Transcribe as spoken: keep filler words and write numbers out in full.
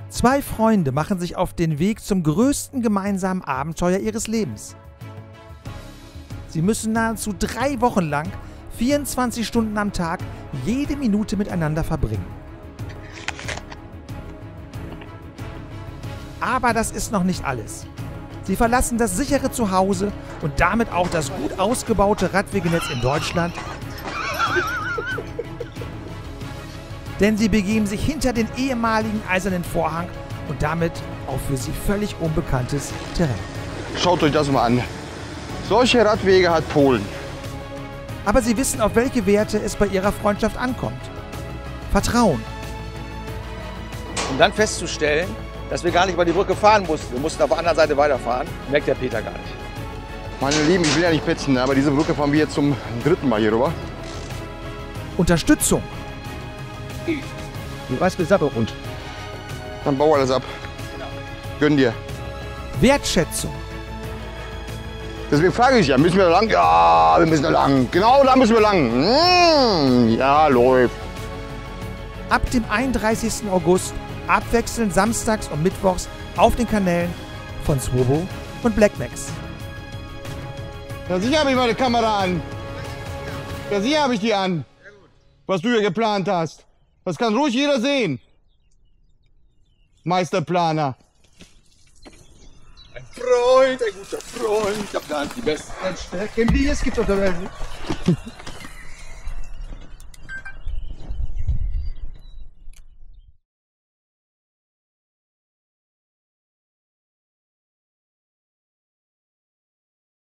Zwei Freunde machen sich auf den Weg zum größten gemeinsamen Abenteuer ihres Lebens. Sie müssen nahezu drei Wochen lang, vierundzwanzig Stunden am Tag, jede Minute miteinander verbringen. Aber das ist noch nicht alles. Sie verlassen das sichere Zuhause und damit auch das gut ausgebaute Radwegenetz in Deutschland. Denn sie begeben sich hinter den ehemaligen Eisernen Vorhang und damit auf für sie völlig unbekanntes Terrain. Schaut euch das mal an. Solche Radwege hat Polen. Aber sie wissen, auf welche Werte es bei ihrer Freundschaft ankommt. Vertrauen. Um dann festzustellen, dass wir gar nicht über die Brücke fahren mussten. Wir mussten auf der anderen Seite weiterfahren. Merkt der Peter gar nicht. Meine Lieben, ich will ja nicht petzen, aber diese Brücke fahren wir jetzt zum dritten Mal hier rüber. Unterstützung. Du reißt mir Sache rund. Dann bau alles ab. Gönn dir. Wertschätzung. Deswegen frage ich ja, müssen wir da lang? Ja, wir müssen da lang. Genau, da müssen wir lang. Mmh, ja, läuft. Ab dem einunddreißigsten August abwechselnd samstags und mittwochs auf den Kanälen von Swobo und Blackmax. Ja, sicher habe ich meine Kamera an. Ja, sicher habe ich die an. Was du hier geplant hast. Das kann ruhig jeder sehen. Meisterplaner. Ein Freund, ein guter Freund. Ich hab gar nicht die besten Strecken, die es gibt auf der Welt.